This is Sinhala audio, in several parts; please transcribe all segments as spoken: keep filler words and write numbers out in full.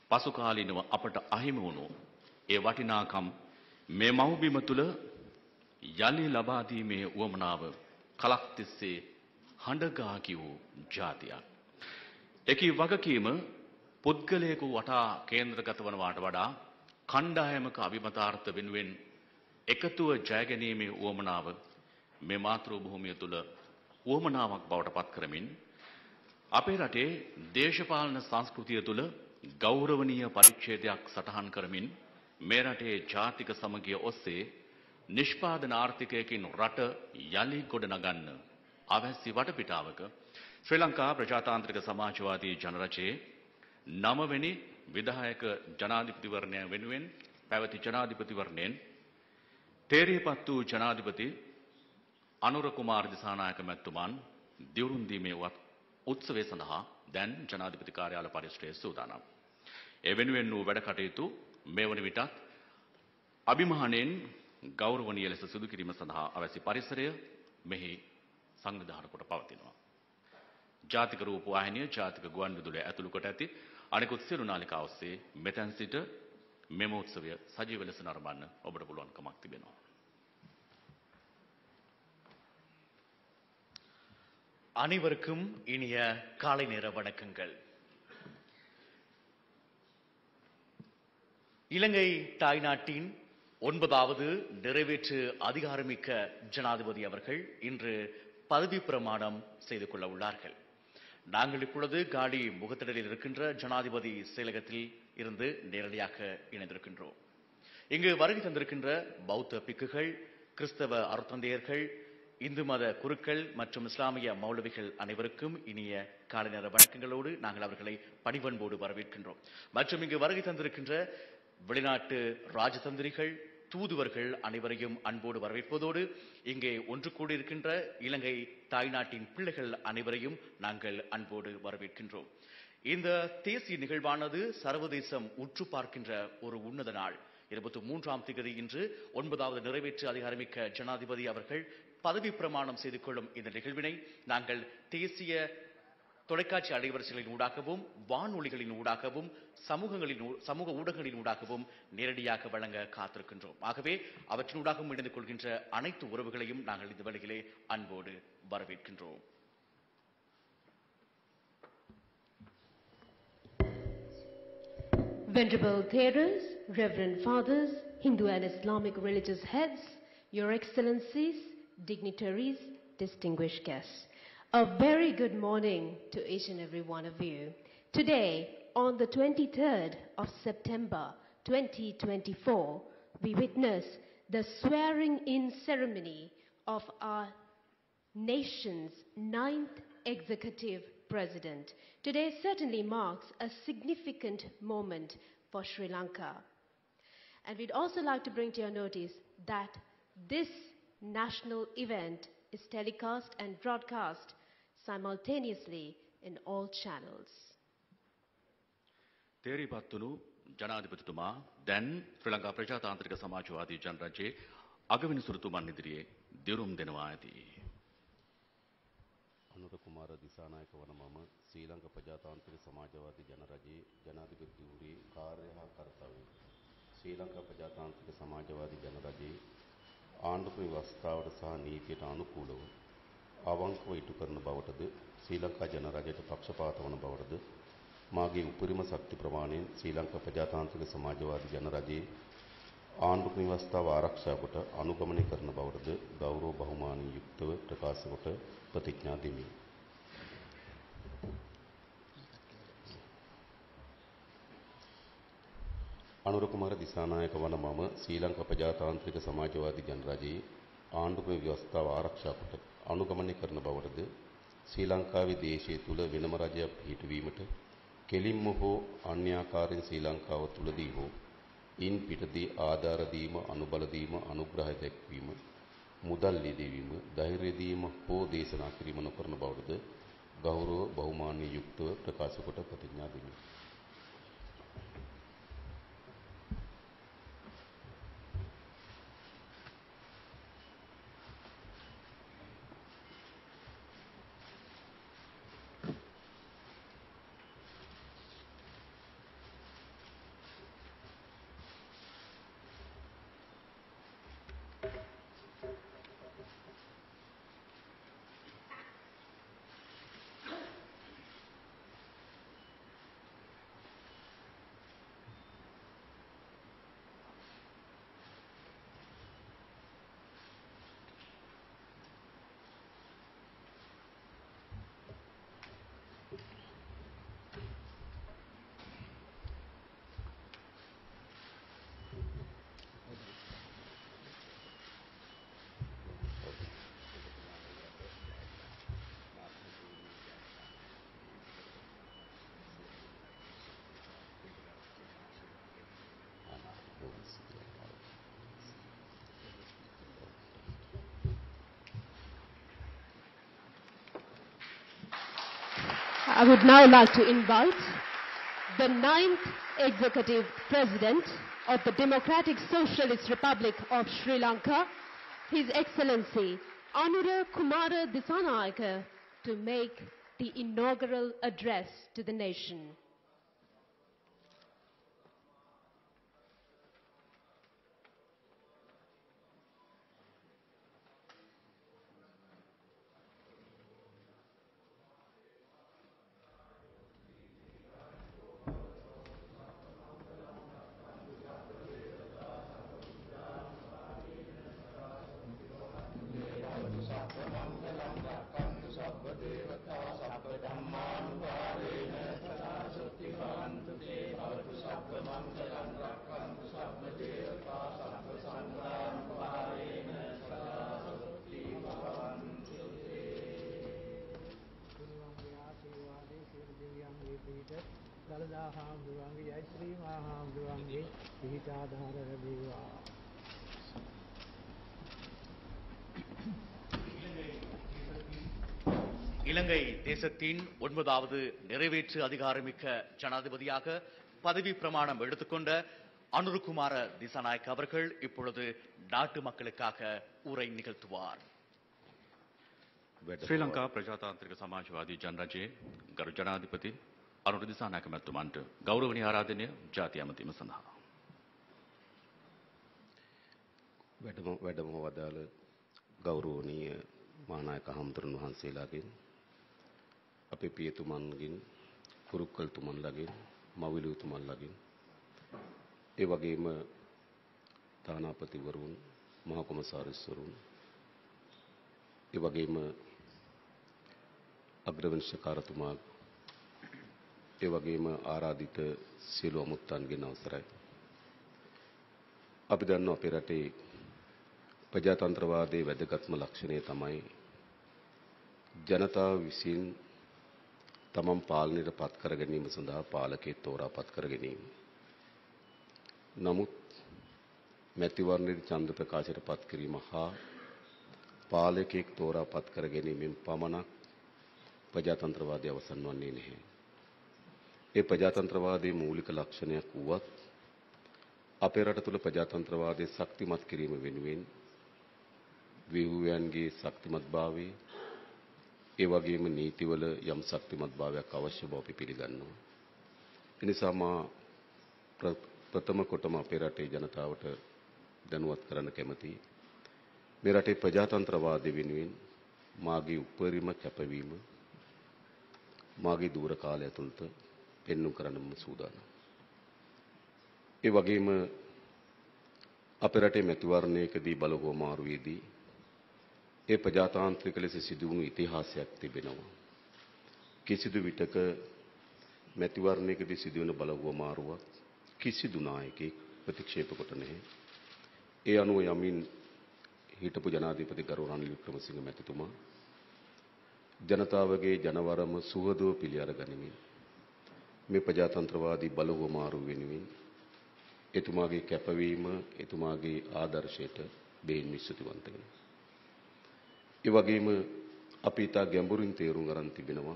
පසු කාලීනව අපට අහිමි වුණු ඒ වටිනාකම් මේ මව්බිම තුල යලි ලබා දීමේ උවමනාව කලක් තිස්සේ හඬගා කියූ ජාතියක්. එකී වගකීම පුද්ගලයෙකු වටා කේන්ද්‍රගත වනවාට වඩා කණ්ඩායමක අභිමතාර්ථ වෙනුවෙන් එකතුව ජයගැනීමේ උවමනාව මේ මාතෘ භූමිය තුල උවමනාවක් බවට පත් කරමින් අපේ රටේ දේශපාලන සංස්කෘතිය තුල ගෞරවනීය පරිච්ඡේදයක් සටහන් කරමින් මේ රටේ ජාතික සමගිය ඔස්සේ නිෂ්පාදන ආර්ථිකයකින් රට යලි ගොඩනගන්න අවැසි වටපිටාවක ශ්‍රී ලංකා ප්‍රජාතාන්ත්‍රික සමාජවාදී ජනරජයේ නවවෙනි විධායක ජනාධිපතිවරණය වෙනුවෙන් පැවති ජනාධිපතිවරණයෙන් තේරීපත් වූ ජනාධිපති අනුර කුමාර දිසානායක මැතිතුමන් දිවුරුම් දීමේ උත්සවය සඳහා දැන් ජනාධිපති කාර්යාල පරිශ්‍රයේ සූදානම්. ඒ වෙනුවෙන් වූ වැඩ කටයුතු මේ වන විටත් අභිමානයෙන් ගෞරවනීය ලෙස සිදු කිරීම සඳහා අවශ්‍ය පරිසරය මෙහි සංවිධානය කොට පවතිනවා. ජාතික රූප වාහිනිය ජාතික ගුවන් විදුලිය ඇතුළු කොට ඇති අනෙකුත් සියලු නාලිකා ඔස්සේ මෙතෙන් සිට මෙම උත්සවය සජීව ලෙස නරඹන්න ඔබට පුළුවන්කමක් තිබෙනවා. அனைவருக்கும் இனிய காலை நேர வணக்கங்கள். இலங்கை தாய்நாட்டின் ஒன்பதாவது நிறைவேற்று அதிகாரமிக்க ஜனாதிபதி அவர்கள் இன்று பதவி பிரமாணம் செய்து கொள்ள உள்ளார்கள். நாங்கள் இப்பொழுது காலி முகத்திடலில் இருக்கின்ற ஜனாதிபதி செயலகத்தில் இருந்து நேரடியாக இணைந்திருக்கின்றோம். இங்கு வருகை தந்திருக்கின்ற பௌத்த பிக்குகள், கிறிஸ்தவ அருத்தந்தையர்கள், இந்து மத குருக்கள் மற்றும் இஸ்லாமிய மௌலவிகள் அனைவருக்கும் இனிய காலை நேர வணக்கங்களோடு நாங்கள் அவர்களை பணிவன்போடு வரவேற்கின்றோம். மற்றும் இங்கு வருகை தந்திருக்கின்ற வெளிநாட்டு ராஜதந்திரிகள், தூதுவர்கள் அனைவரையும் அன்போடு வரவேற்பதோடு இங்கே ஒன்று கூடியிருக்கின்ற இலங்கை தாய்நாட்டின் பிள்ளைகள் அனைவரையும் நாங்கள் அன்போடு வரவேற்கின்றோம். இந்த தேசிய நிகழ்வானது சர்வதேசம் உற்று பார்க்கின்ற ஒரு உன்னத நாள். இருபத்தி மூன்றாம் தேதி இன்று ஒன்பதாவது நிறைவேற்று அதிகாரமிக்க ஜனாதிபதி அவர்கள் பதவி பிரமாணம் செய்து கொள்ளும் இந்த நிகழ்வினை நாங்கள் தேசிய தொலைக்காட்சி அலைவரிசைகளின் ஊடாகவும் வானொலிகளின் ஊடாகவும் சமூகங்களின் சமூக ஊடகங்களின் ஊடாகவும் நேரடியாக வழங்க காத்திருக்கின்றோம். ஆகவே அவற்றினூடாகவும் இணைந்து கொள்கின்ற அனைத்து உறவுகளையும் நாங்கள் இந்த வேளையிலே அன்போடு வரவேற்கின்றோம். Venerable Theras, Reverend Fathers, Hindu and Islamic religious heads, Your Excellencies, dignitaries, distinguished guests, a very good morning to each and every one of you. Today, on the twenty-third of September twenty twenty-four, we witness the swearing-in ceremony of our nation's ninth executive president. Today certainly marks a significant moment for Sri Lanka. And we'd also like to bring to your notice that this national event is telecast and broadcast simultaneously in all channels. තේරීපත් වුණු ජනාධිපතිතුමා දැන් ශ්‍රී ලංකා ප්‍රජාතාන්ත්‍රික සමාජවාදී ජනරජයේ අගවිනි සුරතුමන් ඉදිරියේ දිරුම් දෙනවා ඇති. අනුර කුමාර දිසානායක වන මම ශ්‍රී ලංකා ප්‍රජාතාන්ත්‍රික සමාජවාදී ජනරජයේ ජනාධිපතිවරේ කාර්ය හා කර්තව්‍ය ශ්‍රී ලංකා ප්‍රජාතාන්ත්‍රික සමාජවාදී ජනරජයේ ආණ්ඩුක්‍රම ව්‍යවස්ථාවට සහ නීතියට අනුකූලව අවංකව ඉටු කරන බවටද ශ්‍රී ලංකා ජනරජයට පක්ෂපාත වන බවටද මාගේ උපරිම ශක්ති ප්‍රමාණයෙන් ශ්‍රී ලංකා ප්‍රජාතාන්ත්‍රික සමාජවාදී ජනරජයේ ආණ්ඩුක්‍රම ව්‍යවස්ථාව ආරක්ෂා කොට අනුගමනය කරන බවටද ගෞරව බහුමානයෙන් යුක්තව ප්‍රකාශ කොට ප්‍රතිඥා දෙමි. අනුර කුමාර දිසානායක වන මම ශ්‍රී ලංකා ප්‍රජාතාන්ත්‍රික සමාජවාදී ජනරජයේ ආණ්ඩුක්‍රම ව්‍යවස්ථාව ආරක්ෂා කොට අනුගමනය කරන බවටද ශ්‍රී ලංකාවේ දේශය තුල වෙනම රජයක් පිහිටුවීමට කෙලින්ම හෝ අන්‍යාකාරයෙන් ශ්‍රී ලංකාව තුලදී හෝ ඉන් පිටදී ආධාර දීම, අනුබල දීම, අනුග්‍රහය දැක්වීම, මුදල් ලියදීම, ධෛර්ය දීම හෝ දේශනා කිරීම නොකරන බවටද ගෞරව බහුමානයෙන් යුක්තව ප්‍රකාශ කොට ප්‍රතිඥා දෙමි. I would now like to invite the ninth Executive President of the Democratic Socialist Republic of Sri Lanka, His Excellency Anura Kumara Dissanayake, to make the inaugural address to the nation. දළදා හාමුදුරුවන්ගේ ජයශ්‍රී මහා හාමුදුරුවන්ගේ පිහිටාධාර ලැබේවා. இலங்கை தேசத்தின் ஒன்பதாவது நிறைவேற்று அதிகாரமிக்க ஜனாதிபதியாக பதவி பிரமாணம் எடுத்துக்கொண்ட அனுருகுமார திசாநாயக் அவர்கள் இப்பொழுது நாட்டு மக்களுக்காக உரை நிகழ்த்துவார். ශ්‍රී ලංකා ප්‍රජාතාන්ත්‍රික සමාජවාදී ජනරජයේ ගරු ජනාධිපති අනුර දිසානායක මැතිතුමන්ට ගෞරවනීය ආරාධනය ජාතිය ඇමතීම සඳහා. වැඩම වැඩම වදාළ ගෞරවනීය මහානායක හමුදුරන් වහන්සේලාගෙන් අපේ පියතුමන්ගෙන් කුරුක්කල්තුමන්ලාගෙන් මවිලුතුමන්ලාගෙන් ඒ වගේම තානාපතිවරුන් මහා කොමසාරිස්වරුන් ඒ වගේම අග්‍රවංශකාරතුමා ඒ වගේම ආරාධිත සියලු අමුත්තන්ගෙන් අවසරයි. අපි දන්නවා අපේ රටේ ප්‍රජාතන්ත්‍රවාදයේ වැදගත්ම ලක්ෂණය තමයි ජනතාව විසින් තමන් පාලනයට පත් කර ගැනීම සඳහා පාලකයෙක් තෝරා පත් කර ගැනීම. නමුත් මැතිවරණයේ ඡන්ද ප්‍රකාශයට පත් කිරීම හා පාලකයෙක් තෝරා පත් කර ගැනීමෙන් පමණක් ප්‍රජාතන්ත්‍රවාදය අවසන් වන්නේ නැහැ. ඒ ප්‍රජාතන්ත්‍රවාදයේ මූලික ලක්ෂණයක් වුවත් අපේ රට තුළ ප්‍රජාතන්ත්‍රවාදයේ ශක්තිමත් කිරීම වෙනුවෙන් ව්‍යුහයන්ගේ ශක්තිමත්භාවය ඒ වගේම නීතිවල යම් ශක්තිමත්භාවයක් අවශ්‍ය බව අපි පිළිගන්නවා. ඒ නිසා මා ප්‍රථම කොටම අපේ රටේ ජනතාවට දැනුවත් කරන්න කැමතියි. මේ රටේ ප්‍රජාතන්ත්‍රවාදය වෙනුවෙන් මාගේ උපරිම කැපවීම මාගේ දූර කාලය ඇතුළත පෙන්වුම් කරන්න මම සූදානම්. ඒ වගේම අපේ රටේ මැතිවරණයකදී බලහුවමාරුවේදී ඒ ප්‍රජාතාන්ත්‍රික ලෙස සිදුවුණු ඉතිහාසයක් තිබෙනවා. කිසිදු විටක මැතිවරණයකදී සිදුවන බලහුවමාරුවක් කිසිදු නායකයෙක් ප්‍රතික්ෂේප කොට නැහැ. ඒ අනුව යමින් හිටපු ජනාධිපති ගරු රනිල් වික්‍රමසිංහ මැතිතුමා ජනතාවගේ ජනවරම සුහදව පිළි අරගනිමින් මේ ප්‍රජාතන්ත්‍රවාදී බලහුවමාරුව වෙනුවෙන් එතුමාගේ කැපවීම එතුමාගේ ආදර්ශයට බෙහෙවින් විශ්වතිවන්ත වෙනවා. ඒ වගේම අපි ඊට ගැඹුරින් තේරුම් ගන්න තිබෙනවා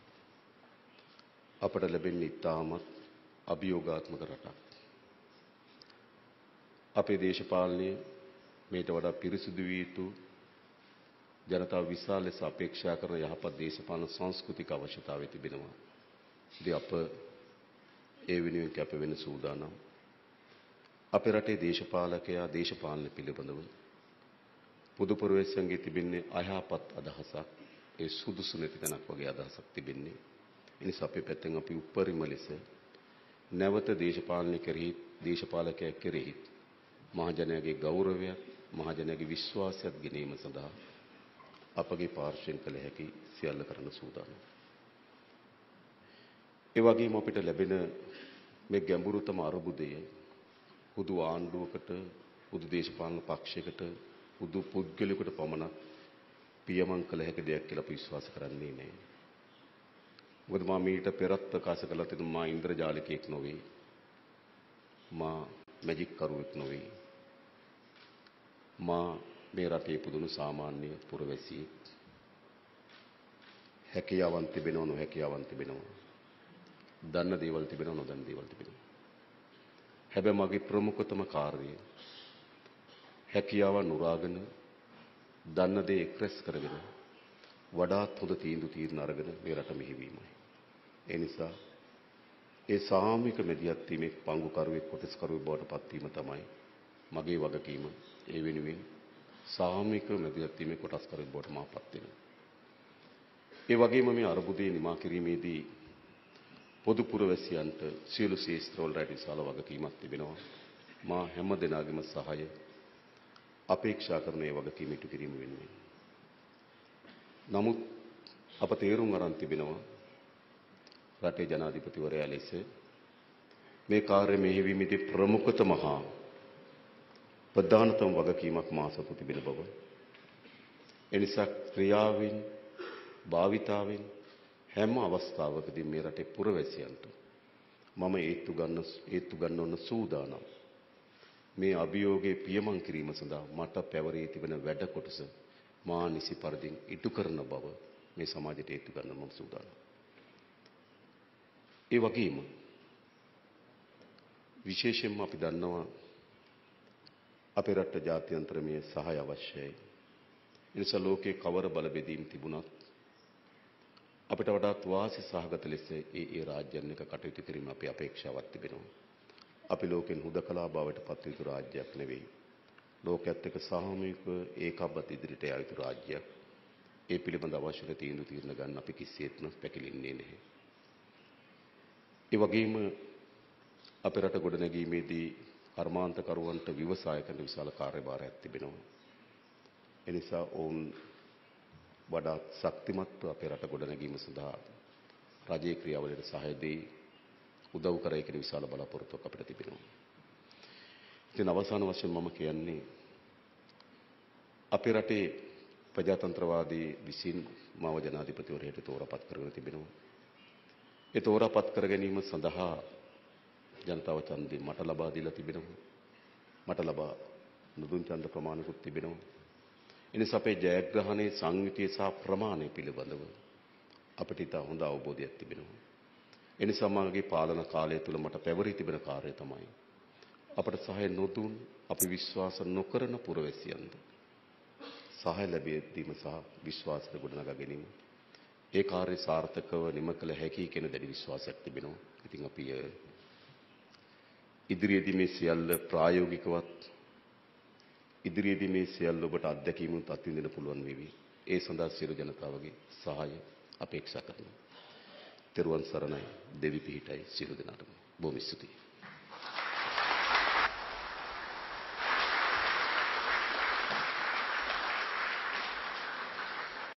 අපට ලැබෙන්නේ ඉතාමත් අභියෝගාත්මක රටක්. අපේ දේශපාලනය මේට වඩා පිරිසිදු විය යුතු ජනතාව විශාල ලෙස අපේක්ෂා කරන යහපත් දේශපාලන සංස්කෘතික අවශ්‍යතාවය තිබෙනවා. ඉතින් අප ඒ වෙනුවෙන් කැප වෙන සූදානම්. අපේ රටේ දේශපාලකයා දේශපාලන පිළිබඳව පොදු පුරවැසියන්ගේ තිබෙන්නේ අයහපත් අදහසක්, ඒ සුදුසු නැති තැනක් වගේ අදහසක් තිබෙන්නේ. ඒ නිසා අපේ පැත්තෙන් අපි උපරිම ලෙස නැවත දේශපාලනය කෙරෙහි දේශපාලකයා කෙරෙහි මහජනයාගේ ගෞරවයත් මහජනයාගේ විශ්වාසයත් ගෙනීම සඳහා අපගේ පාර්ශ්වයෙන් කළ හැකි සියල්ල කරන්න සූදානම්. ඒ වගේම අපිට ලැබෙන මේ ගැඹුරුතම අරුබුදය හුදු ආණ්ඩුවකට, හුදු දේශපාලන පක්ෂයකට, හුදු පුද්ගලයෙකුට පමණක් පියමන් කළ හැකි දෙයක් කියලා අපි විශ්වාස කරන්නේ නැහැ. මොකද මා මීට පෙරත් ප්‍රකාශ කළා තියෙන මා ඉන්ද්‍රජාලිකයෙක් නොවේ. මා මැජික් කරුවෙක් නොවේ. මා මේ රටේ පුදුණු සාමාන්‍ය පුරවැසියෙක්. හැකියාවන් තිබෙනව නොහැකියාවන් තිබෙනවා. දන්න දේවල් තිබෙනව නොදන්න දේවල් තිබෙනවා. හැබැයි මගේ ප්‍රමුඛතම කාර්යය හැකියාවන් උරාගෙන දන්න දේ එක්රැස් කරගෙන වඩාත් හොඳ තීන්දුව తీරන අරගෙන මේ රට මෙහෙවීමයි. ඒ නිසා ඒ සාමූහික මෙදියත් වීමේ පංගුකරුවෙක් කොටස්කරුවෙක් බවට පත්වීම තමයි මගේ වගකීම. ඒ වෙනුවෙන් සාමූහික මෙදියත් වීමේ කොටස්කරුවෙක් බවට මා පත් වෙනවා. ඒ වගේම මේ අරුබුදේ නිමා කිරීමේදී පොදු පුරවැසියන්ට සියලු ශේෂ්ත්‍රවල රැට විශාල වගකීමක් තිබෙනවා. මා හැම දිනාගෙම සහාය අපේක්ෂා කරන ඒ වගකීම ඉටු කිරීම වෙනුවෙන්. නමුත් අප තේරුම් අරන් තිබෙනවා රටේ ජනාධිපතිවරයා ලෙස මේ කාර්ය මෙහෙයවීමේදී ප්‍රමුඛතම හා ප්‍රධානතම වගකීමක් මා සතු තිබෙන බව. එනිසා ක්‍රියාවෙන් භාවිතාවෙන් හැම අවස්ථාවකදී මේ රටේ පුරවැසියන්ට මම ඒත්තු ගන්න ඒත්තු ගන්නවන සූදානම්. මේ අභියෝගයේ පියමන් කිරීම සඳහා මට පැවරී තිබෙන වැඩ කොටස මා නිසි පරිදි ඉටු කරන බව මේ සමාජයට ඒත්තු ගන්න මම සූදානම්. ඒ වගේම විශේෂයෙන්ම අපි දන්නවා අපේ රට ජාත්‍යන්තරමය සහාය අවශ්‍යයි. ඒ නිසා ලෝකයේ කවර බල බෙදීම් තිබුණත් අපිට වඩාත් වාසි සහගත ලෙස ඒ ඒ රාජ්‍යයන් එක කටයුතු කිරීම අපේ අපේක්ෂාවක් තිබෙනවා. අපි ලෝකෙන් හුදකලා බවට පත් යුතු රාජ්‍යයක් නෙවෙයි. ලෝකයේත් එක්ක සාමූහිකව ඒකාබද්ධ ඉදිරියට යා යුතු රාජ්‍යයක්. ඒ පිළිබඳ අවශ්‍ය තීන්දුව తీරන ගන්න අපි කිසිසේත්ම පැකිලෙන්නේ නැහැ. ඒ වගේම අපේ රට ගොඩනැගීමේදී කර්මාන්තකරුවන්ට ව්‍යවසායකයන්ට විශාල කාර්යභාරයක් තිබෙනවා. ඒ නිසා ඔවුන් වඩාත් ශක්තිමත්ව අපේ රට ගොඩනැගීම සඳහා රාජ්‍ය ක්‍රියාවලියට සහාය දෙයි උදව් කරයි කියන විශාල බලාපොරොත්තුවක් අපිට තිබෙනවා. ඉතින් අවසාන වශයෙන් මම කියන්නේ අපේ රටේ ප්‍රජාතන්ත්‍රවාදී විසින් මාව ජනාධිපතිවරයාට තෝරාපත් කරගෙන තිබෙනවා. ඒ තෝරාපත් කර ගැනීම සඳහා ජනතාව ඡන්දය මට ලබා දීලා තිබෙනවා. මට ලබා නුදුන් ඡන්ද ප්‍රමාණිකුත් තිබෙනවා. එනිසා අපේ ජයග්‍රහණයේ සංවිතිය සහ ප්‍රමාණය පිළිබඳව අපිට ඉතා හොඳ අවබෝධයක් තිබෙනවා. එනිසා මගේ පාලන කාලය තුල මට පැවරී තිබෙන කාර්යය තමයි අපට සහාය නොදුන් අපි විශ්වාස නොකරන පුරවැසියන්ද සහාය ලැබී දීම සහ විශ්වාසය ගොඩනගා ගැනීම. ඒ කාර්ය සාර්ථකව නිම කළ හැකි කියන දැඩි විශ්වාසයක් තිබෙනවා. ඉතින් අපි ඉදිරියේදී මේ සියල්ල ප්‍රායෝගිකවත් ඉදිරියේදී මේ සියල්ල ඔබට අත්දැකීමුත් අත්විඳින්න පුළුවන් වේවි. ඒ සඳහා සියලු ජනතාවගේ සහාය අපේක්ෂා කරනවා. තෙරුවන් සරණයි. දෙවි පිහිටයි සියලු දෙනාටම. බොහොම ස්තුතියි.